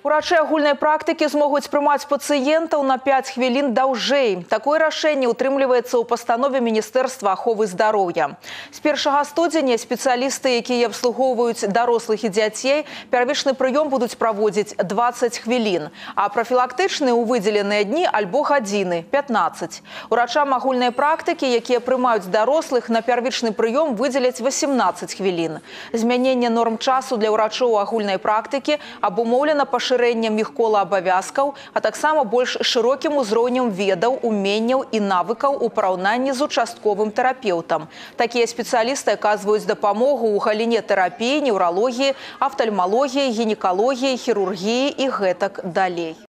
Урачы агульнай практыкі змогуць прымаць пацыентаў на 5 хвілін даўжэй. Такое рашэнне утрымліваецца ў пастанове Міністэрства аховы здароўя. З 1 студзеня спецыялісты, якія абслугоўваюць дарослых і дзяцей, первічны прыём будуць праводзіць 20 хвілін, а прафілактычны ў выдзеленыя дні альбо гадзіны – 15. Урачам агульнай практыкі, якія прымаюць дарослых, на первічны прыём выдзеляць 18 хвілін. Змяненне норм часу для ўрачоў агульнай практыкі абумоўлена пашырэннем іх кола абавязкаў, а таксама больш шырокім узроўнем ведаў, уменняў і навыкаў у параўнанні з участковым тэрапеўтам. Такія спецыялісты аказваюць дапамогу ў галіне тэрапіі, неўралогіі, афтальмалогіі, гінекалогіі, хірургіі і гэтак далей.